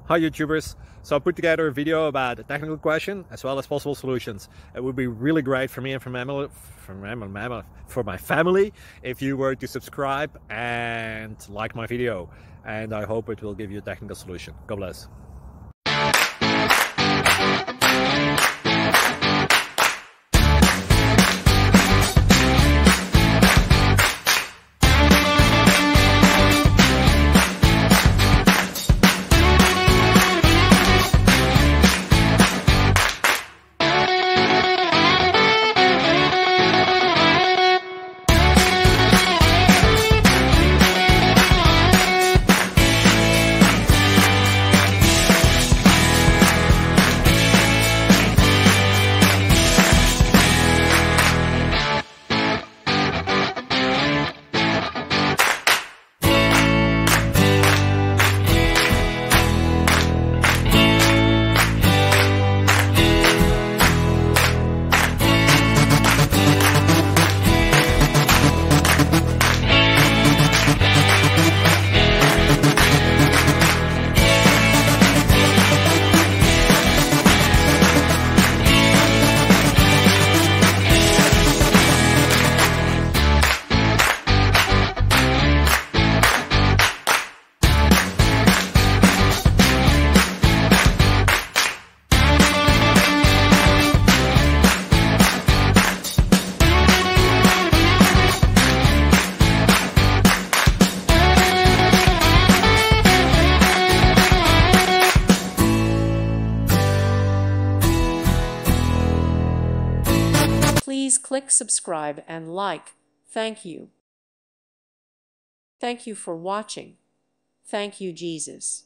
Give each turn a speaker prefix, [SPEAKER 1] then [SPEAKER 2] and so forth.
[SPEAKER 1] Hi YouTubers, so I put together a video about a technical question as well as possible solutions. It would be really great for me and for my family if you were to subscribe and like my video, and I hope it will give you a technical solution. God bless.
[SPEAKER 2] Please click subscribe and like. Thank you. Thank you for watching. Thank you, Jesus.